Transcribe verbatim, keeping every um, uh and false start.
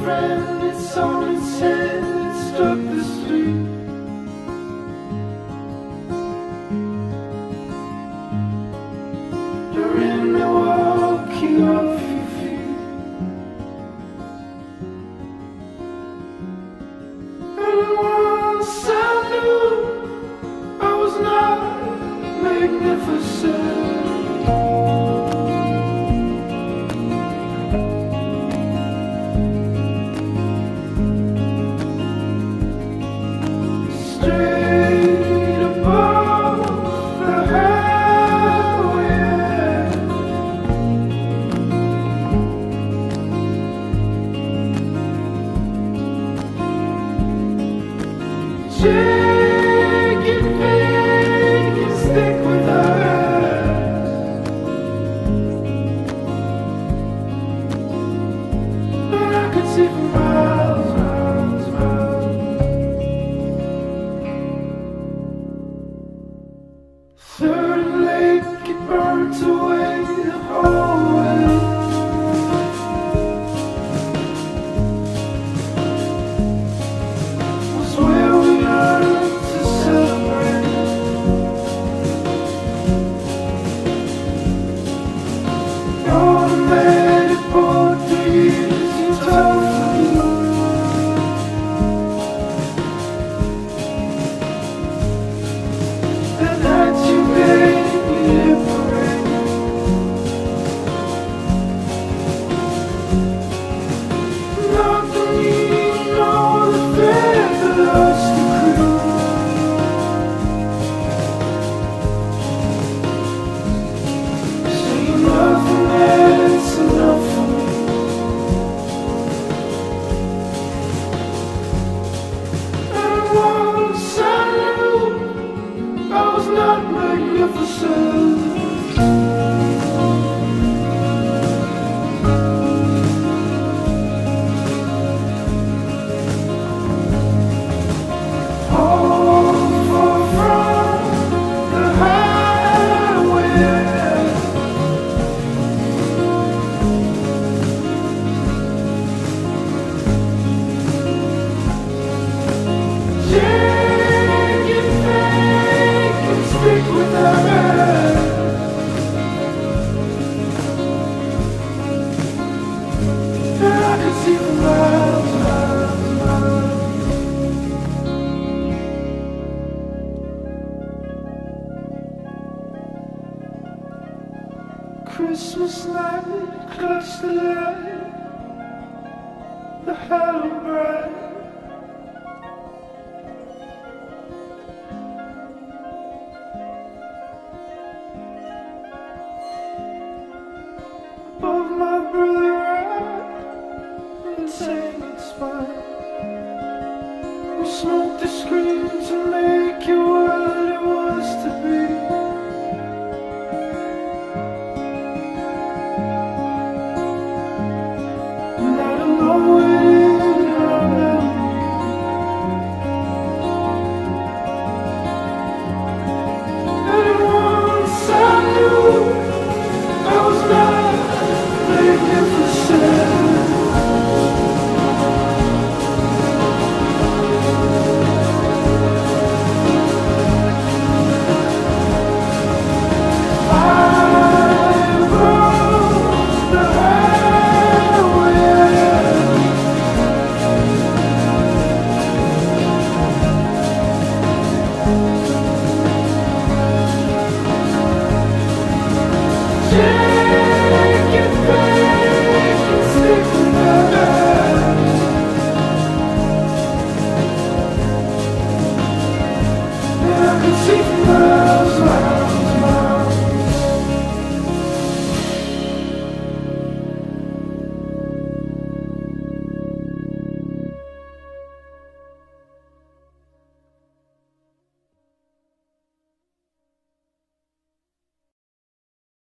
friend, it's on its head, it struck the street. You're in Milwaukee off your feet. And once I knew I was not magnificent. Straight above the highway, shake it, bake and stick with us. But I could see for miles, miles, miles. Third and Lake, it burnt away the hallway. Was where we learned to celebrate. Automatic Portuguese, you told me. And that you made me liberate. Not the need, nor the fear that us to creep. See nothing that's enough for me. And once I knew I was not magnificent. All far from the highway. Shake it, bake and stick with us. And I could see for miles, miles, miles. Christmas night, clutch the light, the hollow bright. Above my brother I and saying it's fine. We smoked the screens and made